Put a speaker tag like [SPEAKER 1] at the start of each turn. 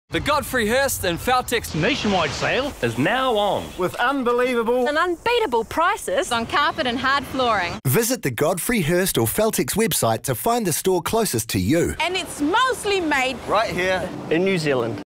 [SPEAKER 1] The Godfrey Hirst and Feltex
[SPEAKER 2] nationwide sale is now on.
[SPEAKER 3] With unbelievable
[SPEAKER 4] and unbeatable prices
[SPEAKER 5] on carpet and hard flooring.
[SPEAKER 6] Visit the Godfrey Hirst or Feltex website to find the store closest to you.
[SPEAKER 7] And it's mostly made
[SPEAKER 3] right here
[SPEAKER 2] in New Zealand.